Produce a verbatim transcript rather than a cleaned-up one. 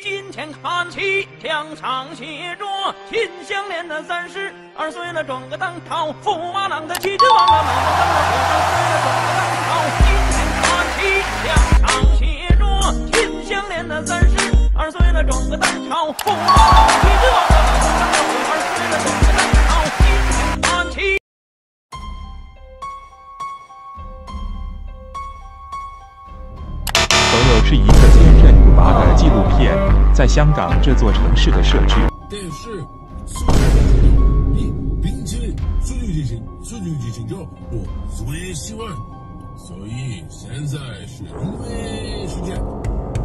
金钱看齐，墙上写着秦香莲的三十二岁了，转个当朝，驸马郎的妻子忘了买了三十岁了，转个当朝，金钱看齐，墙上写着秦香莲的三十二岁了，转个当朝，驸马郎的妻子忘了买了三十二岁了，转个当朝，金钱看齐。 朋友是一个千阵不拔的纪录片，在香港这座城市的设置。 但是，速度进行一并且速度进行，速度进行着我最喜欢，所以现在是因为时间。